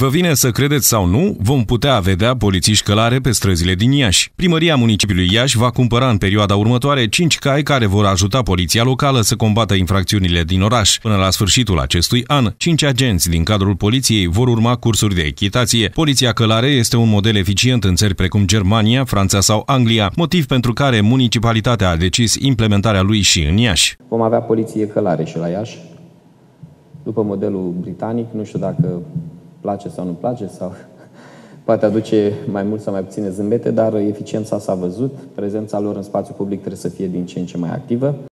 Vă vine să credeți sau nu, vom putea vedea polițiști călare pe străzile din Iași. Primăria municipiului Iași va cumpăra în perioada următoare 5 cai care vor ajuta poliția locală să combată infracțiunile din oraș. Până la sfârșitul acestui an, 5 agenți din cadrul poliției vor urma cursuri de echitație. Poliția călare este un model eficient în țări precum Germania, Franța sau Anglia, motiv pentru care municipalitatea a decis implementarea lui și în Iași. Vom avea poliție călare și la Iași, după modelul britanic. Nu știu dacă place sau nu place, sau poate aduce mai mult sau mai puține zâmbete, dar eficiența s-a văzut. Prezența lor în spațiu public trebuie să fie din ce în ce mai activă.